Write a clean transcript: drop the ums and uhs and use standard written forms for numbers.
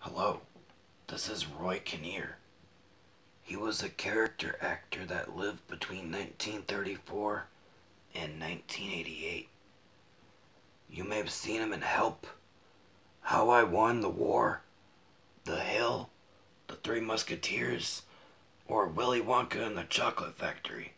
Hello, this is Roy Kinnear. He was a character actor that lived between 1934 and 1988. You may have seen him in Help, How I Won the War, The Hill, The Three Musketeers, or Willy Wonka and the Chocolate Factory.